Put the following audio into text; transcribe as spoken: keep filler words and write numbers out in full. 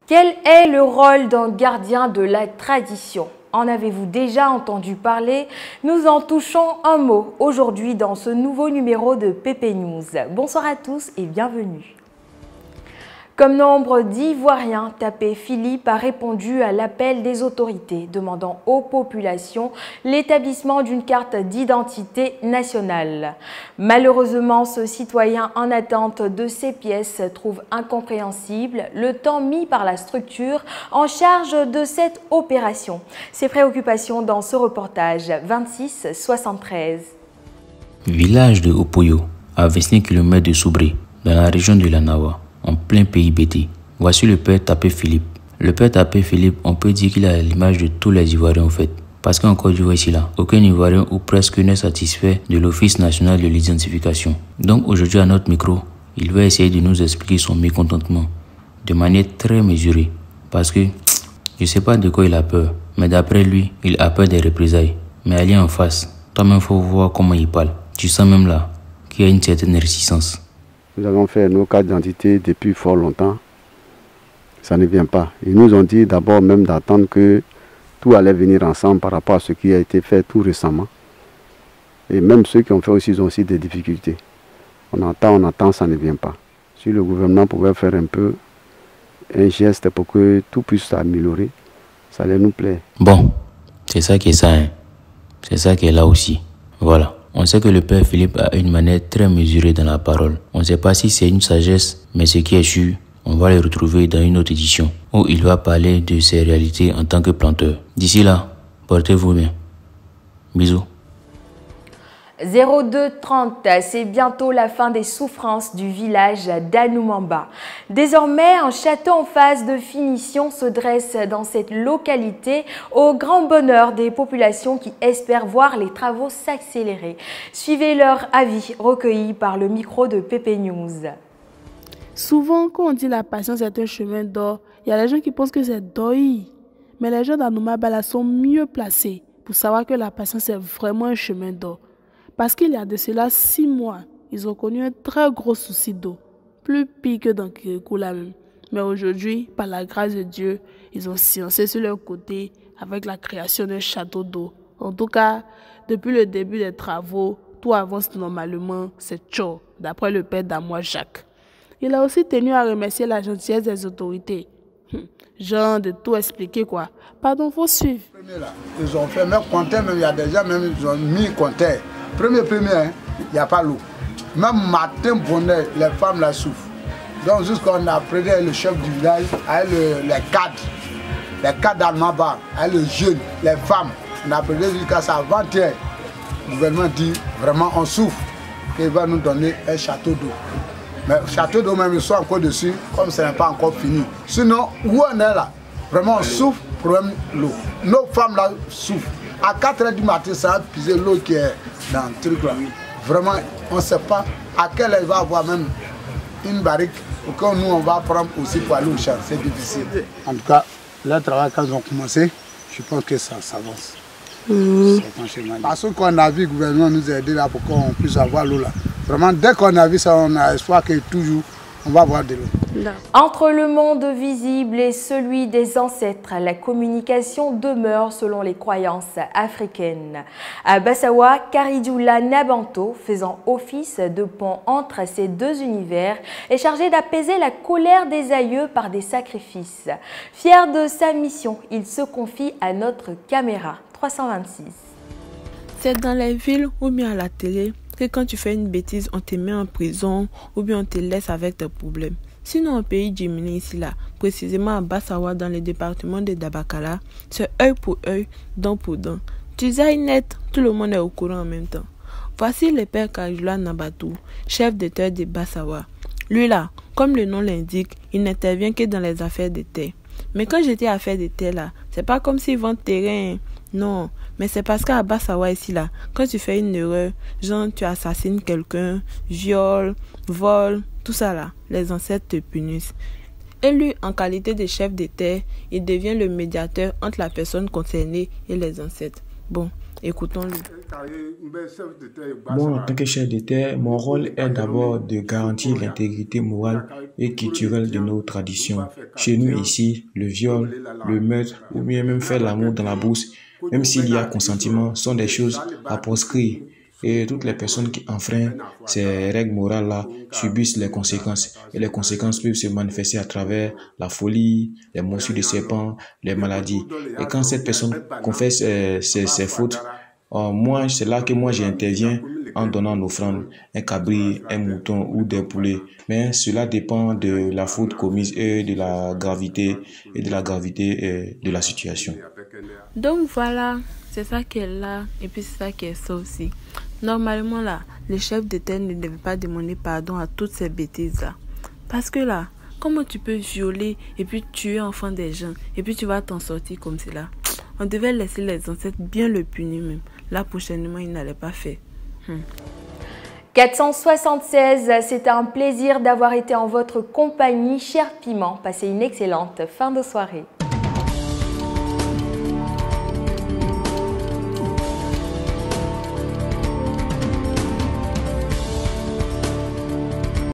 Quel est le rôle d'un gardien de la tradition? En avez-vous déjà entendu parler? Nous en touchons un mot aujourd'hui dans ce nouveau numéro de P P News. Bonsoir à tous et bienvenue. Comme nombre d'Ivoiriens, Tapé Philippe a répondu à l'appel des autorités demandant aux populations l'établissement d'une carte d'identité nationale. Malheureusement, ce citoyen en attente de ces pièces trouve incompréhensible le temps mis par la structure en charge de cette opération. Ses préoccupations dans ce reportage vingt-six soixante-treize. Village de Opoyo, à vingt-cinq kilomètres de Soubré, dans la région de l'Anawa, en plein pays B T. Voici le père Tapé Philippe. Le père Tapé Philippe, on peut dire qu'il a l'image de tous les Ivoiriens en fait. Parce qu'en Côte d'Ivoire ici là, aucun Ivoirien ou presque n'est satisfait de l'Office national de l'identification. Donc aujourd'hui à notre micro, il va essayer de nous expliquer son mécontentement de manière très mesurée. Parce que je sais pas de quoi il a peur, mais d'après lui, il a peur des représailles. Mais aller en face, toi-même faut voir comment il parle. Tu sens même là qu'il y a une certaine réticence. Nous avons fait nos cartes d'identité depuis fort longtemps. Ça ne vient pas. Ils nous ont dit d'abord même d'attendre que tout allait venir ensemble par rapport à ce qui a été fait tout récemment. Et même ceux qui ont fait aussi, ils ont aussi des difficultés. On attend, on attend, ça ne vient pas. Si le gouvernement pouvait faire un peu un geste pour que tout puisse s'améliorer, ça allait nous plaire. Bon, c'est ça qui est ça, hein. C'est ça qui est là aussi. Voilà. On sait que le père Philippe a une manière très mesurée dans la parole. On ne sait pas si c'est une sagesse, mais ce qui est sûr, on va le retrouver dans une autre édition où il va parler de ses réalités en tant que planteur. D'ici là, portez-vous bien. Bisous. zéro deux trente, c'est bientôt la fin des souffrances du village d'Anoumamba. Désormais, un château en phase de finition se dresse dans cette localité au grand bonheur des populations qui espèrent voir les travaux s'accélérer. Suivez leur avis recueillis par le micro de P P News. Souvent, quand on dit la patience est un chemin d'or, il y a des gens qui pensent que c'est d'or. Mais les gens d'Anoumamba là sont mieux placés pour savoir que la patience est vraiment un chemin d'or. Parce qu'il y a de cela six mois, ils ont connu un très gros souci d'eau, plus pire que dans Kirikou là même. Mais aujourd'hui, par la grâce de Dieu, ils ont sciencé sur leur côté avec la création d'un château d'eau. En tout cas, depuis le début des travaux, tout avance normalement, c'est tcho, d'après le père d'Amois Jacques. Il a aussi tenu à remercier la gentillesse des autorités. Genre de tout expliquer quoi. Pardon, faut suivre. Ils ont fait même compteur, même il y a des gens, même ils ont mis compteur. Premier, premier, il hein, n'y a pas l'eau. Même matin, bonheur, les femmes la souffrent. Donc, jusqu'à on a pris le chef du village, avec le, les cadres, les cadres d'Almaba, avec le jeune, les femmes. On a pris jusqu'à ça avant-hier. Le gouvernement dit vraiment on souffre, qu'il va nous donner un château d'eau. Mais le château d'eau, même, ils sont encore dessus, comme ce n'est pas encore fini. Sinon, où on est là, vraiment on souffre, problème l'eau. Nos femmes là souffrent. À quatre heures du matin, ça a pisé l'eau qui est dans le truc là. Vraiment, on ne sait pas à quelle heure il va avoir même une barrique pour que nous, on va prendre aussi pour aller au champ. C'est difficile. En tout cas, le travail, quand ils ont commencé, je pense que ça s'avance. Mmh. Parce qu'on a vu le gouvernement nous aider là pour qu'on puisse avoir l'eau là. Vraiment, dès qu'on a vu ça, on a espoir que toujours, on va avoir de l'eau. Entre le monde visible et celui des ancêtres, la communication demeure selon les croyances africaines. À Bassawa, Karidjoula Nabanto, faisant office de pont entre ces deux univers, est chargé d'apaiser la colère des aïeux par des sacrifices. Fier de sa mission, il se confie à notre caméra trois cent vingt-six. C'est dans les villes ou bien à la télé que quand tu fais une bêtise, on te met en prison ou bien on te laisse avec tes problèmes. Sinon, au pays Djimini ici là, précisément à Bassawa dans le département de Dabakala, c'est œil pour œil, dent pour dent. Tu sais net, tout le monde est au courant en même temps. Voici le père Karidjoula Nabanto, chef de terre de Bassawa. Lui là, comme le nom l'indique, il n'intervient que dans les affaires de terre. Mais quand j'étais affaires de terre là, c'est pas comme s'ils vendent terrain. Non, mais c'est parce qu'à Bassawa ici là, quand tu fais une erreur, genre tu assassines quelqu'un, viol, vol, tout ça là, les ancêtres te punissent. Et lui, en qualité de chef de terre, il devient le médiateur entre la personne concernée et les ancêtres. Bon, écoutons-le. Moi, en tant que chef de terre, mon rôle est d'abord de garantir l'intégrité morale et culturelle de nos traditions. Chez nous ici, le viol, le meurtre ou bien même faire l'amour dans la bourse, même s'il y a consentement, sont des choses à proscrire. Et toutes les personnes qui enfreignent ces règles morales-là subissent les conséquences. Et les conséquences peuvent se manifester à travers la folie, les morsures de serpents, les maladies. Et quand cette personne confesse euh, ses, ses fautes, euh, moi, c'est là que moi j'interviens en donnant une offrande, un cabri, un mouton ou des poulets. Mais cela dépend de la faute commise et de la gravité et de la gravité euh, de la situation. Donc voilà, c'est ça qui est là et puis c'est ça qui est ça aussi. Normalement là, le chef de terre ne devait pas demander pardon à toutes ces bêtises là. Parce que là, comment tu peux violer et puis tuer enfant des gens et puis tu vas t'en sortir comme cela? On devait laisser les ancêtres bien le punir même. Là prochainement, ils n'allaient pas faire. Hmm. quatre cent soixante-seize, c'était un plaisir d'avoir été en votre compagnie, cher Piment. Passez une excellente fin de soirée.